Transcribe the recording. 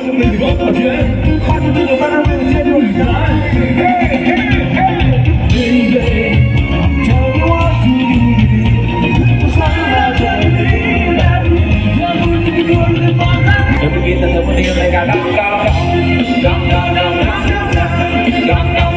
mình có một chuyện hai chúng tôi vẫn đang bên trên đồi cái hey hey tell me what to do something about that you're going to be good in my life dan begitu semuanya mereka dong